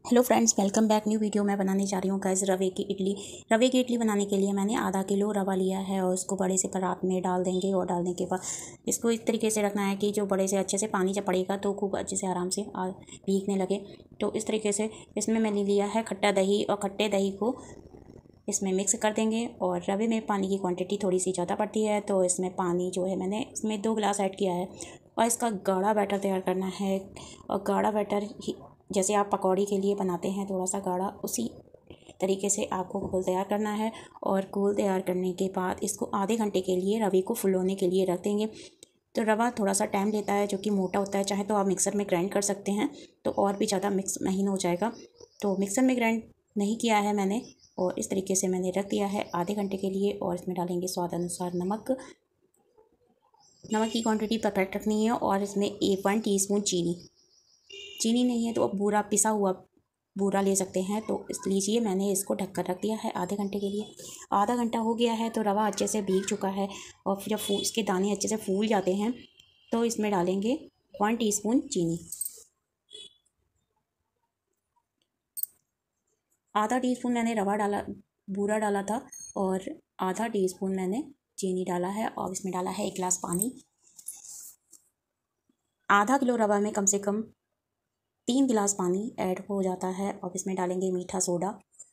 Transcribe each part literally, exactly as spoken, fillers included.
Hello friends, welcome back. New video मैं बनाने जा रही हूँ गाइस रवे की इडली। रवे की इडली बनाने के लिए मैंने आधा किलो रवा लिया है और उसको बड़े से परात में डाल देंगे। और डालने के बाद इसको इस तरीके से रखना है कि जो बड़े से अच्छे से पानी जब पड़ेगा तो खूब अच्छे से आराम से भीगने लगे। तो इस तरीके से इसमें मैंने लिया है खट्टा दही और खट्टे दही को इसमें मिक्स कर देंगे। और रवे में पानी की क्वांटिटी थोड़ी सी ज़्यादा पड़ती है तो इसमें पानी जो है मैंने इसमें दो गिलास ऐड किया है। और इसका गाढ़ा बैटर तैयार करना है। और गाढ़ा बैटर ही जैसे आप पकौड़ी के लिए बनाते हैं थोड़ा सा गाढ़ा, उसी तरीके से आपको घोल तैयार करना है। और घोल तैयार करने के बाद इसको आधे घंटे के लिए रवे को फुलौने के लिए रख देंगे। तो रवा थोड़ा सा टाइम लेता है जो कि मोटा होता है। चाहे तो आप मिक्सर में ग्राइंड कर सकते हैं तो और भी ज़्यादा मिक्स महीन हो जाएगा। तो मिक्सर में ग्राइंड नहीं किया है मैंने और इस तरीके से मैंने रख दिया है आधे घंटे के लिए। और इसमें डालेंगे स्वाद अनुसार नमक। नमक की क्वांटिटी परफेक्ट रखनी है। और इसमें एक वन टीस्पून चीनी चीनी नहीं है तो आप बूरा पिसा हुआ बूरा ले सकते हैं तो इस लीजिए। मैंने इसको ढककर रख दिया है आधे घंटे के लिए। आधा घंटा हो गया है तो रवा अच्छे से भीग चुका है। और फिर जब फूल इसके दाने अच्छे से फूल जाते हैं तो इसमें डालेंगे वन टीस्पून चीनी। आधा टीस्पून मैंने रवा डाला बूरा डाला था और आधा टीस्पून मैंने चीनी डाला है। और इसमें डाला है एक गिलास पानी। आधा किलो रवा में कम से कम तीन गिलास पानी ऐड हो जाता है। और इसमें डालेंगे मीठा सोडा।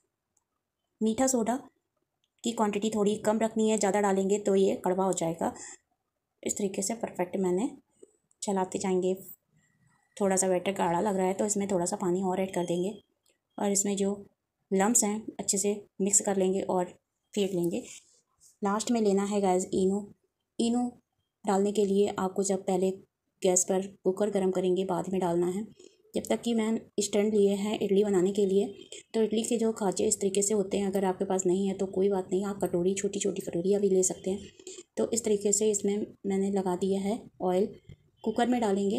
मीठा सोडा की क्वांटिटी थोड़ी कम रखनी है, ज़्यादा डालेंगे तो ये कड़वा हो जाएगा। इस तरीके से परफेक्ट मैंने चलाते जाएंगे। थोड़ा सा बैटर गाढ़ा लग रहा है तो इसमें थोड़ा सा पानी और ऐड कर देंगे। और इसमें जो लम्स हैं अच्छे से मिक्स कर लेंगे और फेंट लेंगे। लास्ट में लेना है गैस इनो। इनो डालने के लिए आपको जब पहले गैस पर कुकर गर्म करेंगे बाद में डालना है। जब तक कि मैम स्टैंड लिए हैं इडली बनाने के लिए तो इडली के जो खाँचे इस तरीके से होते हैं। अगर आपके पास नहीं है तो कोई बात नहीं, आप कटोरी छोटी छोटी कटोरियाँ भी ले सकते हैं। तो इस तरीके से इसमें मैंने लगा दिया है ऑयल। कुकर में डालेंगे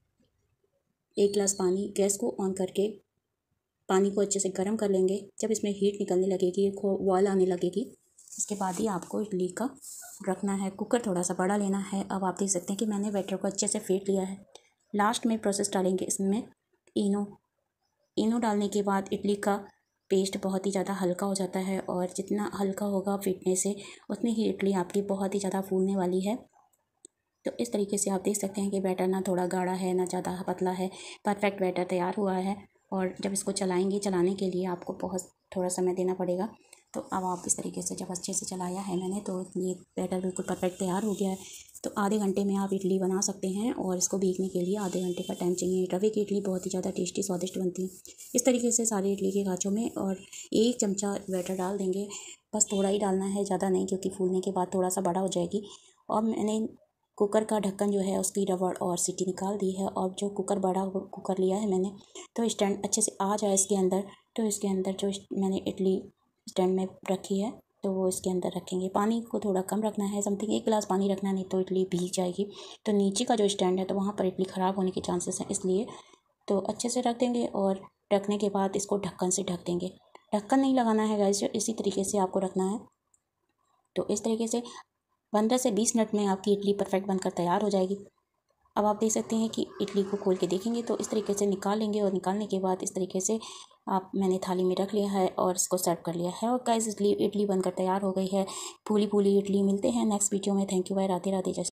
एक गिलास पानी। गैस को ऑन करके पानी को अच्छे से गर्म कर लेंगे। जब इसमें हीट निकलने लगेगी, उबाल आने लगेगी, इसके बाद ही आपको इडली का रखना है। कुकर थोड़ा सा बड़ा लेना है। अब आप देख सकते हैं कि मैंने बैटर को अच्छे से फेंट लिया है। लास्ट में प्रोसेस डालेंगे इसमें इनो। इनो डालने के बाद इडली का पेस्ट बहुत ही ज़्यादा हल्का हो जाता है। और जितना हल्का होगा फीटने से उतनी ही इडली आपकी बहुत ही ज़्यादा फूलने वाली है। तो इस तरीके से आप देख सकते हैं कि बैटर ना थोड़ा गाढ़ा है ना ज़्यादा पतला है, परफेक्ट बैटर तैयार हुआ है। और जब इसको चलाएंगे, चलाने के लिए आपको बहुत थोड़ा समय देना पड़ेगा। तो अब आप इस तरीके से जब अच्छे से चलाया है मैंने तो ये बैटर बिल्कुल परफेक्ट तैयार हो गया है। तो आधे घंटे में आप इडली बना सकते हैं और इसको भीगने के लिए आधे घंटे का टाइम चाहिए। रवे की इडली बहुत ही ज़्यादा टेस्टी स्वादिष्ट बनती है। इस तरीके से सारे इडली के खाँचों में और एक चमचा बैटर डाल देंगे। बस थोड़ा ही डालना है, ज़्यादा नहीं, क्योंकि फूलने के बाद थोड़ा सा बड़ा हो जाएगी। और मैंने कुकर का ढक्कन जो है उसकी रबड़ और सीटी निकाल दी है। और जो कुकर बड़ा कुकर लिया है मैंने तो स्टैंड अच्छे से आ जाए इसके अंदर, तो इसके अंदर जो मैंने इडली स्टैंड में रखी है तो वो इसके अंदर रखेंगे। पानी को थोड़ा कम रखना है, समथिंग एक गिलास पानी रखना, नहीं तो इडली भीग जाएगी। तो नीचे का जो स्टैंड है तो वहाँ पर इडली ख़राब होने के चांसेस हैं, इसलिए तो अच्छे से रख देंगे। और रखने के बाद इसको ढक्कन से ढक देंगे। ढक्कन नहीं लगाना है गाइस, इसी तरीके से आपको रखना है। तो इस तरीके से पंद्रह से बीस मिनट में आपकी इडली परफेक्ट बनकर तैयार हो जाएगी। अब आप देख सकते हैं कि इडली को खोल के देखेंगे तो इस तरीके से निकाल लेंगे। और निकालने के बाद इस तरीके से आप मैंने थाली में रख लिया है और इसको सर्व कर लिया है। और गाइस इडली इडली बनकर तैयार हो गई है, फूली फूली इडली। मिलते हैं नेक्स्ट वीडियो में। Thank you bye. Radhe Radhe. जय